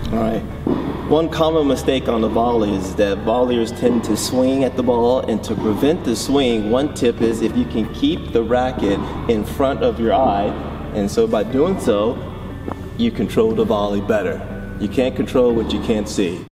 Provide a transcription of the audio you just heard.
All right. One common mistake on the volley is that volleyers tend to swing at the ball, and to prevent the swing, one tip is if you can keep the racket in front of your eye, and so by doing so, you control the volley better. You can't control what you can't see.